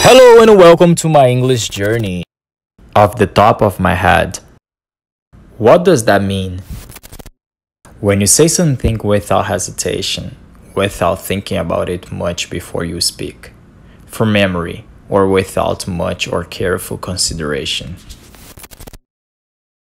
Hello and welcome to my English journey. Off the top of my head. What does that mean? When you say something without hesitation, without thinking about it much before you speak, from memory, or without much or careful consideration.